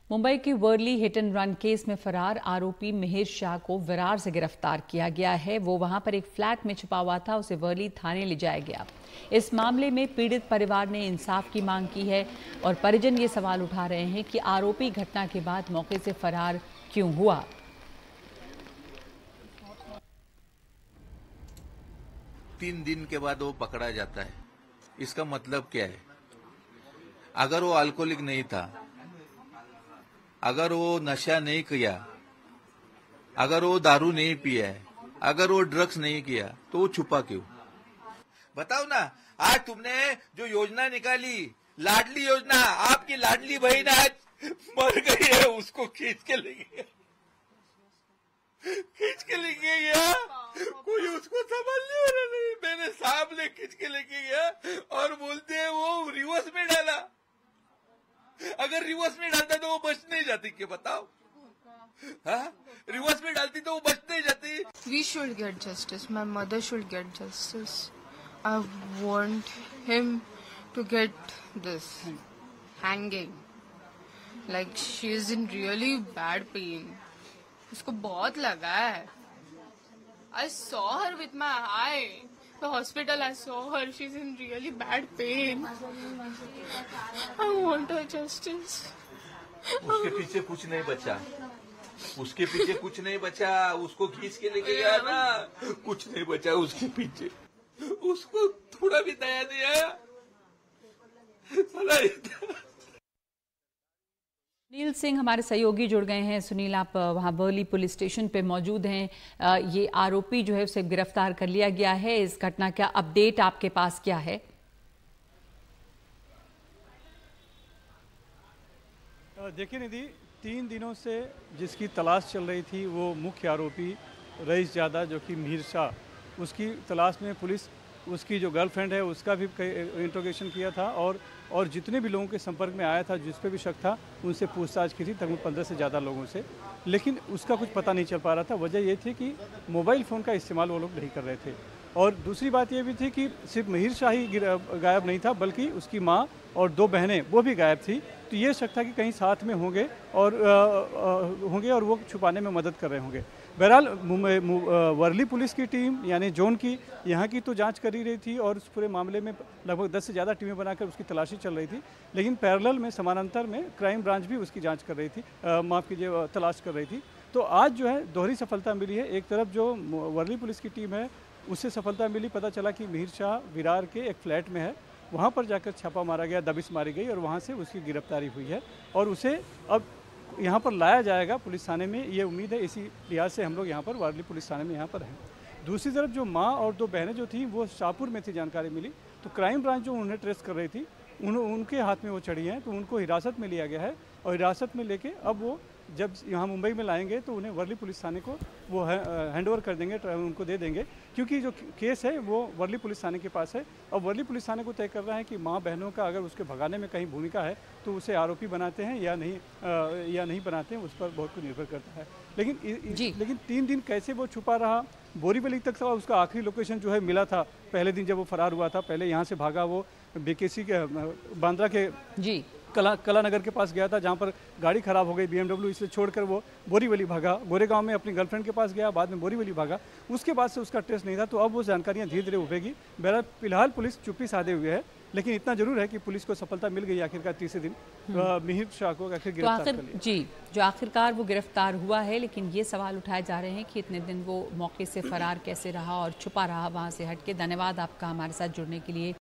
मुंबई की Worli hit and run case में फरार आरोपी मिहिर शाह को विरार से गिरफ्तार किया गया है। वो वहां पर एक फ्लैट में छुपा हुआ था, उसे वर्ली थाने ले जाया गया। इस मामले में पीड़ित परिवार ने इंसाफ की मांग की है और परिजन ये सवाल उठा रहे हैं कि आरोपी घटना के बाद मौके से फरार क्यों हुआ। तीन दिन के बाद वो पकड़ा जाता है, इसका मतलब क्या है? अगर वो अल्कोहलिक नहीं था, अगर वो नशा नहीं किया, अगर वो दारू नहीं पिया है, अगर वो ड्रग्स नहीं किया, तो वो छुपा क्यों? बताओ ना। आज तुमने जो योजना निकाली, लाडली योजना, आपकी लाडली बहन आज मर गई है, उसको खींच के ले गया, कोई उसको संभालने वाला नहीं। मेरे सामने खींच के लेके गया और बोलते हैं वो रिवर्स में डाला। अगर रिवर्स में डालता तो वो बच नहीं जाती, क्या बताओ? हाँ, रिवर्स में डालती तो वो बच नहीं जाती। We should get justice. My mother should get justice. I want him to get this hanging. Like she is in really bad pain. उसको बहुत लगा है. I saw her with my eye. The hospital, I saw her. She's in really bad pain. I want her justice. उसके पीछे कुछ नहीं बचा, उसके पीछे कुछ नहीं बचा, उसको खींच के लेके गया ना, कुछ नहीं बचा उसके पीछे। उसको थोड़ा भी दया नहीं आया। सुनील सिंह हमारे सहयोगी जुड़ गए हैं। सुनील, आप वहां वर्ली पुलिस स्टेशन पे मौजूद हैं। ये आरोपी जो है उसे गिरफ्तार कर लिया गया है। इस घटना का अपडेट आपके पास क्या है? देखिए निधि, 3 दिनों से जिसकी तलाश चल रही थी वो मुख्य आरोपी रईस जादा, जो कि मिहिर शाह, उसकी तलाश में पुलिस उसकी जो गर्लफ्रेंड है उसका भी इंट्रोगेशन किया था और जितने भी लोगों के संपर्क में आया था, जिस पे भी शक था, उनसे पूछताछ की थी, तकरीबन 15 से ज़्यादा लोगों से। लेकिन उसका कुछ पता नहीं चल पा रहा था। वजह ये थी कि मोबाइल फ़ोन का इस्तेमाल वो लोग नहीं कर रहे थे। और दूसरी बात ये भी थी कि सिर्फ मिहिर शाह ही गायब नहीं था, बल्कि उसकी माँ और 2 बहनें वो भी गायब थी। तो ये शक था कि कहीं साथ में होंगे और वो छुपाने में मदद कर रहे होंगे। बहरहाल वर्ली पुलिस की टीम यानी जोन की यहाँ की तो जांच कर ही रही थी और उस पूरे मामले में लगभग 10 से ज़्यादा टीमें बनाकर उसकी तलाशी चल रही थी। लेकिन पैरेलल में समानांतर में क्राइम ब्रांच भी उसकी जांच कर रही थी, माफ़ कीजिए, तलाश कर रही थी। तो आज जो है दोहरी सफलता मिली है। एक तरफ जो वर्ली पुलिस की टीम है उससे सफलता मिली, पता चला कि मिहिर शाह विरार के एक फ्लैट में है, वहाँ पर जाकर छापा मारा गया, दबिश मारी गई और वहाँ से उसकी गिरफ्तारी हुई है और उसे अब यहाँ पर लाया जाएगा पुलिस थाने में, ये उम्मीद है। इसी लिहाज से हम लोग यहाँ पर वर्ली पुलिस थाने में यहाँ पर हैं। दूसरी तरफ जो माँ और 2 बहनें जो थी वो शाहपुर में थी, जानकारी मिली, तो क्राइम ब्रांच जो उन्हें ट्रेस कर रही थी उनके हाथ में वो चढ़ी हैं, तो उनको हिरासत में लिया गया है और हिरासत में लेके अब वो जब यहाँ मुंबई में लाएंगे तो उन्हें वर्ली पुलिस थाने को वो हैंडओवर कर देंगे, उनको दे देंगे, क्योंकि जो केस है वो वर्ली पुलिस थाने के पास है। और वर्ली पुलिस थाने को तय कर रहा है कि माँ बहनों का अगर उसके भगाने में कहीं भूमिका है तो उसे आरोपी बनाते हैं या नहीं बनाते हैं, उस पर बहुत कुछ निर्भर करता है। लेकिन 3 दिन कैसे वो छुपा रहा, बोरीवली तक उसका आखिरी लोकेशन जो है मिला था पहले दिन जब वो फरार हुआ था। पहले यहाँ से भागा, वो बीकेसी के बांद्रा के कला नगर के पास गया था, जहाँ पर गाड़ी खराब हो गई BMW, इसे छोड़कर वो बोरीवली भागा, गोरेगांव में अपनी गर्लफ्रेंड के पास गया, बाद में बोरीवली भागा। उसके बाद से उसका ट्रेस नहीं था। तो अब वो जानकारियाँ धीरे धीरे उभेगी। बहरहाल फिलहाल पुलिस चुप्पी साधे हुए है, लेकिन इतना जरूर है कि पुलिस को सफलता मिल गई आखिरकार तीसरे दिन मिहिर शाह को आखिर गिरफ्तार कर लिया। जी, जो आखिरकार वो गिरफ्तार हुआ है, लेकिन ये सवाल उठाए जा रहे हैं कि इतने दिन वो मौके से फरार कैसे रहा और छुपा रहा वहाँ से हट के। धन्यवाद आपका हमारे साथ जुड़ने के लिए।